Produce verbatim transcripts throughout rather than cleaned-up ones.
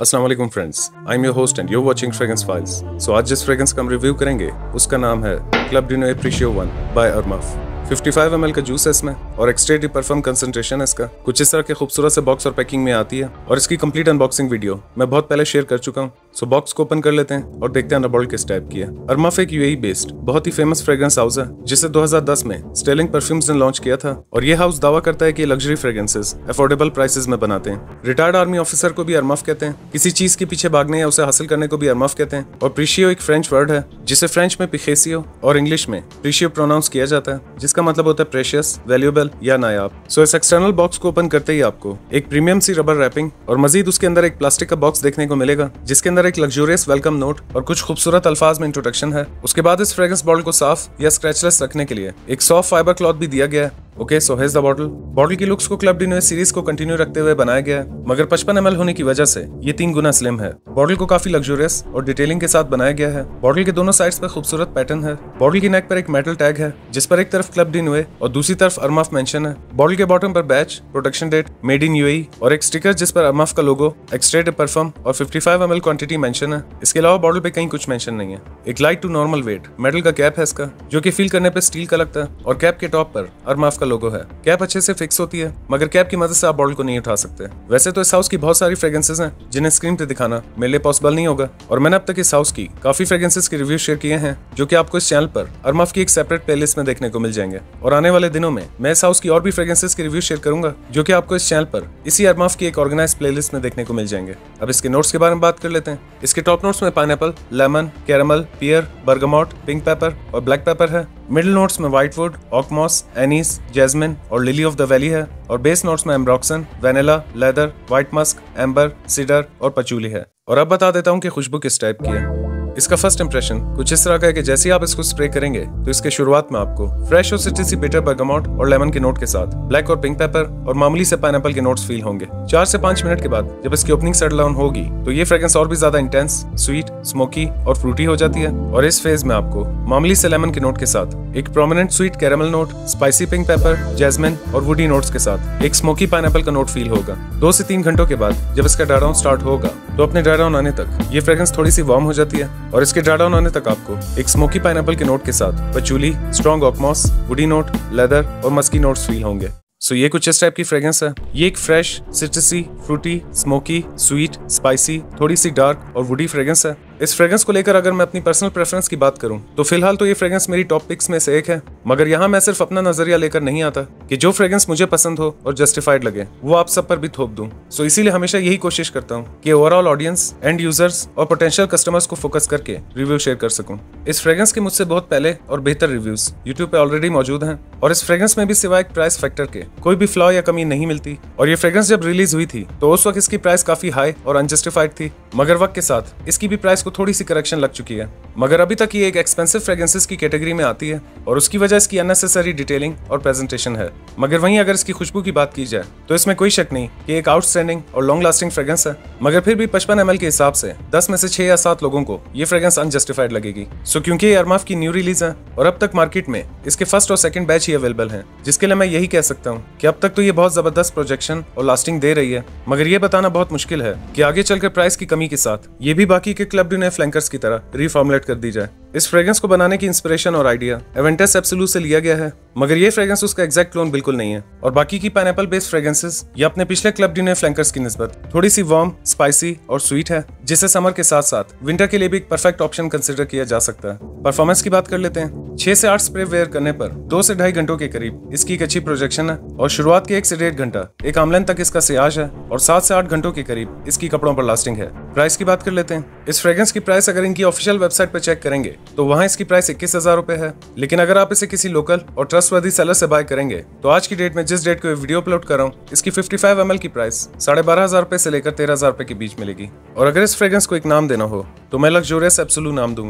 अस्सलाम वालेकुम friends, I am your host and you watching fragrance files. So आज जिस फ्रेग्रेंस का हम रिव्यू करेंगे उसका नाम है Club de Nuit Precieux One by Armaf. पचपन एम एल का जूस है इसमें और एक्सट्रेट परफ्यूम कंसंट्रेशन है इसका। कुछ इस तरह के खूबसूरत से बॉक्स और पैकिंग में आती है और इसकी कंप्लीट अनबॉक्सिंग वीडियो मैं बहुत पहले शेयर कर चुका हूँ। सो बॉक्स को ओपन कर लेते हैं और देखते हैं अंदर बॉटल किस टाइप की है। अरमफ एक यूएई बेस्ड बहुत ही फेमस फ्रेग्रेंस हाउस है जिसे दो हज़ार दस में स्टेलिंग परफ्यूम्स ने लॉन्च किया था और ये हाउस दावा करता है कि लग्जरी फ्रेग्रेंसेस अफोर्डेबल प्राइसेस में बनाते हैं। रिटायर्ड आर्मी ऑफिसर को भी अरमफ कहते हैं, किसी चीज के पीछे भागने या उसे हासिल करने को भी अरमफ कहते हैं। और प्रीशियो एक फ्रेंच वर्ड है जिसे फ्रेंच में पिखेसियो और इंग्लिश में प्रीशियो प्रोनाउंस किया जाता है, जिसका मतलब होता है प्रेशियस, वैल्यूएबल या नायाब। सो इस एक्सटर्नल बॉक्स को ओपन करते ही आपको एक प्रीमियम सी रबर रैपिंग और मजीद उसके अंदर एक प्लास्टिक का बॉक्स देखने को मिलेगा जिसके अंदर एक लग्जूरियस वेलकम नोट और कुछ खूबसूरत अल्फाज में इंट्रोडक्शन है। उसके बाद इस फ्रेग्रेंस बॉटल को साफ या स्क्रैचलेस रखने के लिए एक सॉफ्ट फाइबर क्लॉथ भी दिया गया है। Okay, so here's the bottle. Bottle की लुक्स को क्लब डे नूए सीरीज को कंटिन्यू रखते हुए बनाया गया है, मगर पचपन एम एल होने की वजह से ये तीन गुना स्लिम है। बॉटल को काफी लग्जूरियस और डिटेलिंग के साथ बनाया गया है। बॉटल के दोनों साइड्स पर खूबसूरत पैटर्न है। बॉटल की नेक पर एक मेटल टैग है जिस पर एक तरफ क्लब डे नूए और दूसरी तरफ अरमफ मेंशन है। बॉटल के बॉटम पर batch, production date, made in UAE और एक स्टिकर जिस पर अरमफ का लोगो, एक्सट्रेट परफ्यूम और पचपन एम एल क्वांटिटी मेंशन है। इसके अलावा बॉटल पे कहीं कुछ मेंशन नहीं है। एक light to normal weight metal का कैप है इसका, जो कि फील करने पे स्टील का लगता है और कैप के टॉप पर अरमफ का लोगो है। कैप अच्छे से फिक्स होती है मगर कैप की मदद से आप बॉटल को नहीं उठा सकते। वैसे तो इस हाउस की बहुत सारी फ्रेग्रेंसेस हैं जिन्हें स्क्रीन पे दिखाना मेरे लिए पॉसिबल नहीं होगा और मैंने अब तक इस हाउस की काफी फ्रेग्रेंसेस के रिव्यू शेयर किए हैं जो कि आपको इस चैनल पर अरमफ की एक सेपरेट प्लेलिस्ट में देखने को मिल जाएंगे। और आने वाले दिनों में मैं इस हाउस की और भी फ्रेग्रेंसेस के रिव्यू शेयर करूंगा जो कि आपको इस चैनल पर इसी अरमफ की एक ऑर्गेनाइज प्लेलिस्ट में देखने को मिल जाएंगे। अब इसके नोट्स के बारे में बात कर लेते हैं। इसके टॉप नोट्स में pineapple, lemon, caramel, pear, bergamot, pink pepper और ब्लैक पेपर है। मिडिल नोट्स में व्हाइटवुड, ऑकमॉस, एनीस, जैस्मिन और लिली ऑफ द वैली है। और बेस नोट्स में ambroxan, vanilla, leather, white musk, amber, cedar और पचूली है। और अब बता देता हूँ कि खुशबू किस टाइप की है। इसका फर्स्ट इंप्रेशन कुछ इस तरह का है कि जैसे ही आप इसको स्प्रे करेंगे तो इसके शुरुआत में आपको फ्रेश और सिट्रसी बिटर बर्गामोट और लेमन के नोट के साथ ब्लैक और पिंक पेपर और मामूली से पाइनएप्पल के नोट्स फील होंगे। चार से पांच मिनट के बाद जब इसकी ओपनिंग सेटल डाउन होगी तो ये फ्रेग्रेंस और भी ज्यादा इंटेंस, स्वीट, स्मोकी और फ्रूटी हो जाती है। और इस फेज में आपको मामूली से लेमन के नोट के साथ एक prominent sweet caramel note, spicy pink pepper, jasmine और वुडी नोट्स के साथ एक स्मोकी पाइनएप्पल का नोट फील होगा। दो से तीन घंटों के बाद जब इसका ड्राई डाउन स्टार्ट होगा तो अपने ड्राई डाउन आने तक ये फ्रेग्रेंस थोड़ी सी वार्म हो जाती है और इसके ड्राई डाउन आने तक आपको एक स्मोकी पाइनएप्पल के नोट के साथ patchouli, strong oakmoss, woody note, leather और मस्की नोट्स फील होंगे। सो ये कुछ इस टाइप की फ्रेग्रेंस है। ये एक fresh, citrusy, fruity, smoky, sweet, spicy, थोड़ी सी डार्क और वुडी फ्रेग्रेंस है। इस फ्रेग्रेंस को लेकर अगर मैं अपनी पर्सनल प्रेफरेंस की बात करूं तो फिलहाल तो ये फ्रेग्रेंस मेरी टॉप पिक्स में से एक है, मगर यहाँ मैं सिर्फ अपना नजरिया लेकर नहीं आता कि जो फ्रेग्रेंस मुझे पसंद हो और जस्टिफाइड लगे वो आप सब पर भी थोप दूं। सो इसीलिए हमेशा यही कोशिश करता हूँ कि ओवरऑल ऑडियंस, एंड यूजर्स और पोटेंशियल कस्टमर्स को फोकस करके रिव्यू शेयर कर सकूं। इस फ्रेग्रेंस के मुझसे बहुत पहले और बेहतर रिव्यूज यूट्यूब पे ऑलरेडी मौजूद हैं और इस फ्रेग्रेंस में भी सिवाय प्राइस फैक्टर के कोई भी फ्लॉ या कमी नहीं मिलती। और ये फ्रेग्रेंस जब रिलीज हुई थी तो उस वक्त इसकी प्राइस काफी हाई और अनजस्टिफाइड थी, मगर वक्त के साथ इसकी भी प्राइस को थोड़ी सी करेक्शन लग चुकी है। मगर अभी तक ये एक एक्सपेंसिव फ्रेग्रेंसेस की कैटेगरी में आती है और उसकी वजह इसकी अननेसेसरी डिटेलिंग और प्रेजेंटेशन है। मगर वहीं अगर इसकी खुशबू की बात की जाए तो इसमें कोई शक नहीं कि एक आउटस्टैंडिंग और लॉन्ग लास्टिंग फ्रेग्रेंस है, मगर फिर भी पचपन एम एल के हिसाब से दस में से छह या सात लोगों को ये फ्रेग्रेंस अनजस्टिफाइड लगेगी। सो क्योंकि ये अरमफ की न्यू रिलीज है और अब तक मार्केट में इसके फर्स्ट और सेकंड बैच ही अवेलेबल है, जिसके लिए मैं यही कह सकता हूँ कि अब तक तो ये बहुत जबरदस्त प्रोजेक्शन और लास्टिंग दे रही है, मगर ये बताना बहुत मुश्किल है कि आगे चलकर प्राइस की कमी के साथ ये भी बाकी के क्लब डे नूए फ्लैंकर्स की तरह रिफॉर्मुलेट कर दी जाए। इस फ्रेग्रेंस को बनाने की इंस्पिरेशन और आइडिया एवेंटस एब्सोल्यूट से लिया गया है, मगर ये फ्रेग्रेंस उसका एग्जैक्ट क्लोन बिल्कुल नहीं है। और बाकी की पाइनएप्पल बेस्ड फ्रेग्रेंसेस या अपने पिछले क्लब डे नूए फ्लैंकर्स की निस्बत थोड़ी सी वार्म, स्पाइसी और स्वीट है, जिसे समर के साथ साथ विंटर के लिए भी एक परफेक्ट ऑप्शन कंसिडर किया जा सकता है। परफॉर्मेंस की बात कर लेते हैं। छह से आठ स्प्रे वेयर करने पर दो से ढाई घंटों के करीब इसकी एक अच्छी प्रोजेक्शन है और शुरुआत के एक से डेढ़ घंटा एक आमलन तक इसका सियाज है और सात से आठ घंटों के करीब इसकी कपड़ों पर लास्टिंग है। प्राइस की बात कर लेते हैं। इस फ्रेग्रेंस की प्राइस अगर इनकी ऑफिशियल वेबसाइट पर चेक करेंगे तो वहाँ इसकी प्राइस इक्कीस हजार रुपए है, लेकिन अगर आप इसे किसी लोकल और ट्रस्टवर्दी सेलर से बाय करेंगे तो आज की डेट में जिस डेट को वीडियो अपलोड कर रहा हूँ इसकी पचपन एम एल की प्राइस साढ़े बारह हजार रुपए से लेकर तेरह हजार रुपए के बीच मिलेगी। और अगर इस फ्रेग्रेंस को एक नाम देना हो तो मैं लग्जूरियस एब्सोल्यूट नाम दूंगा।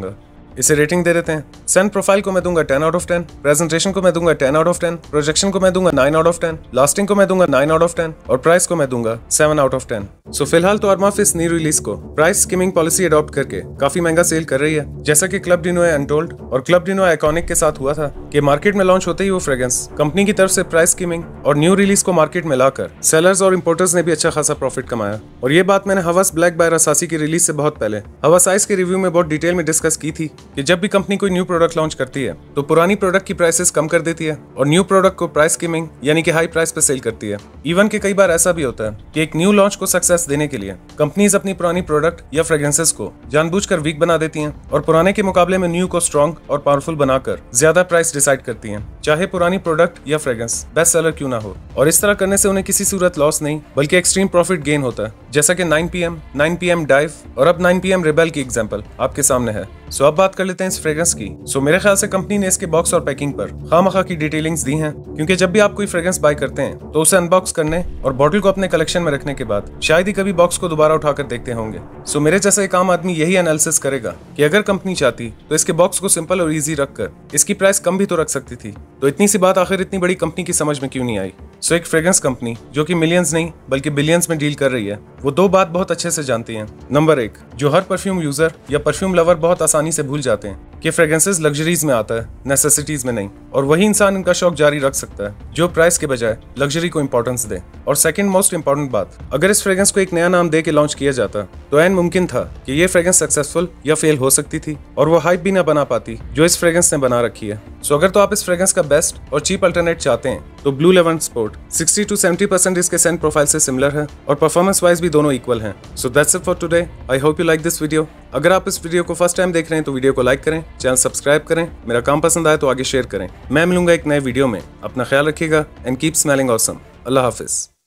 इसे रेटिंग दे देते हैं। सेंट प्रोफाइल को मैं दूंगा ten out of ten, presentation को मैं दूंगा ten out of ten, projection को मैं दूंगा nine out of ten, lasting को मैं दूंगा नाइन आउट ऑफ टेन और प्राइस को मैं दूंगा seven out of ten. So फिलहाल तो अरमाफ इस न्यू रिलीज को प्राइस स्कीमिंग पॉलिसी अडॉप्ट करके काफी महंगा सेल कर रही है। जैसा कि क्लब डी नोए अनटोल्ड और क्लब डी नोए आइकॉनिक के साथ हुआ था कि मार्केट में लॉन्च होते ही वो फ्रेग्रेंस कंपनी की तरफ से प्राइस स्कीमिंग और न्यू रिलीज को मार्केट में लाकर सेलर्स और इंपोर्टर्स ने भी अच्छा खासा प्रॉफिट कमाया। और ये बात मैंने हवस ब्लैक बाय रसासी की रिलीज से बहुत पहले हवस आइस के रिव्यू में बहुत डिटेल में डिस्कस की थी कि जब भी कंपनी कोई न्यू प्रोडक्ट लॉन्च करती है तो पुरानी प्रोडक्ट की प्राइसेस कम कर देती है और न्यू प्रोडक्ट को प्राइस स्कीमिंग यानी कि हाई प्राइस पे सेल करती है। इवन कि कई बार ऐसा भी होता है कि एक न्यू लॉन्च को सक्सेस देने के लिए कंपनीज अपनी पुरानी प्रोडक्ट या फ्रेग्रेंसेस को जानबूझकर वीक बना देती हैं और पुराने के मुकाबले में न्यू को स्ट्रॉन्ग और पावरफुल बनाकर ज्यादा प्राइस डिसाइड करती हैं, चाहे पुरानी प्रोडक्ट या फ्रेग्रेंस बेस्ट सेलर क्यों ना हो। और इस तरह करने से उन्हें किसी सूरत लॉस नहीं बल्कि एक्सट्रीम प्रॉफिट गेन होता है, जैसा कि nine P M, nine P M dive और अब नाइन पी एम रिबेल की एग्जांपल आपके सामने है। सो अब बात कर लेते हैं इस फ्रेग्रेंस की। सो मेरे ख्याल से कंपनी ने इसके बॉक्स और पैकिंग पर खामखा की डिटेलिंग्स दी हैं, क्योंकि जब भी आप कोई फ्रेग्रेंस बाय करते हैं तो उसे अनबॉक्स करने और बॉटल को अपने कलेक्शन में रखने के बाद शायद ही कभी बॉक्स को दोबारा उठाकर देखते होंगे। सो मेरे जैसा एक आम आदमी यही एनालिसिस करेगा कि अगर कंपनी चाहती तो इसके बॉक्स को सिंपल और इजी रखकर इसकी प्राइस कम भी तो रख सकती थी। तो इतनी सी बात आखिर इतनी बड़ी कंपनी की समझ में क्यों नहीं आई। सो एक फ्रेग्रेंस कंपनी जो कि मिलियंस नहीं बल्कि बिलियंस में डील कर रही है, वो दो बात बहुत अच्छे से जानती है। नंबर एक, जो हर परफ्यूम यूजर या परफ्यूम लवर बहुत आसानी से भूल जाते हैं कि फ्रेग्रेंसेस लग्जरीज में आता है, नेसेसिटीज में नहीं। और वही इंसान इनका शौक जारी रख सकता है जो प्राइस के बजाय लग्जरी को इंपॉर्टेंस दे। और सेकंड मोस्ट इंपॉर्टेंट बात, अगर इस फ्रेग्रेंस को एक नया नाम दे के लॉन्च किया जाता तो ऐन मुमकिन था कि ये फ्रेग्रेंस सक्सेसफुल या फेल हो सकती थी और वो हाइप भी ना बना पाती जो इस फ्रेग्रेंस ने बना रखी है। सो अगर तो आप इस फ्रेग्रेंस का बेस्ट और चीप अल्टरनेट चाहते हैं तो ब्लू लेवन sport sixty to seventy percent इसके सेंट प्रोफाइल से सिमिलर है और परफॉर्मेंस वाइज भी दोनों इक्वल हैं। So that's it for today. I hope you like this video. अगर आप इस वीडियो को फर्स्ट टाइम देख रहे हैं तो वीडियो को लाइक करें, चैनल सब्सक्राइब करें, मेरा काम पसंद आए तो आगे शेयर करें। मैं मिलूंगा एक नए वीडियो में। अपना ख्याल रखिएगा एंड कीप स्मेलिंग ऑसम। अल्लाह हाफिज।